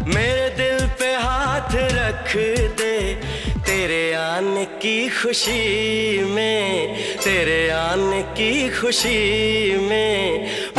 मेरे दिल पे हाथ रख दे, तेरे आने की खुशी में, तेरे आने की खुशी में